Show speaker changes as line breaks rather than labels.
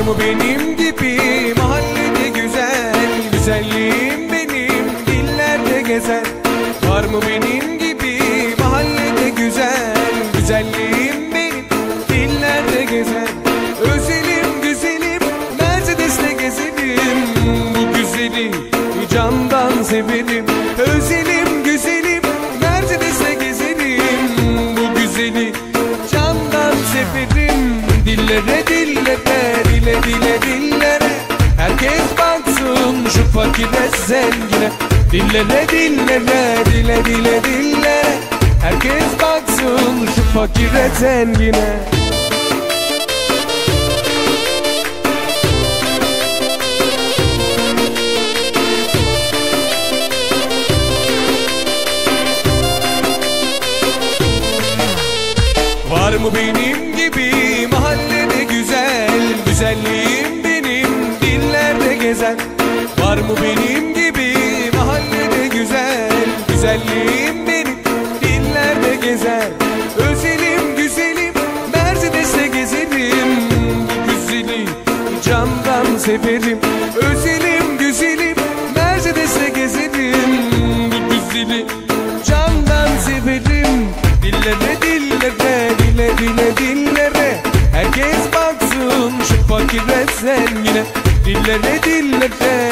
mı benim gibi mahallede güzel, güzelliğim benim dillerde gezer. Var mı benim gibi mahallede güzel, güzelliğim benim dillerde gezer. Özelim güzelim Mercedes'le gezerim, bu güzeli camdan severim. Özelim güzelim Mercedes'le gezerim, bu güzeli camdan severim. Dillere dillere, dile dile dillere, herkes baksın şu fakire zengine. Dillere dillere, dile dile dillere, herkes baksın şu fakire zengine. Var mı benim gibi mahallede güzel, güzelliğim benim dillerde gezer. Var mı benim gibi mahallede güzel, güzelliğim benim dillerde gezer. Özelim güzelim Mercedes'le gezerim, bu güzeli camdan severim. Özelim güzelim Mercedes'le gezerim, bu güzeli camdan severim. Dillere dillere, dile dile dillere, herkes baksın şu fakire zengine. Dillere dillere,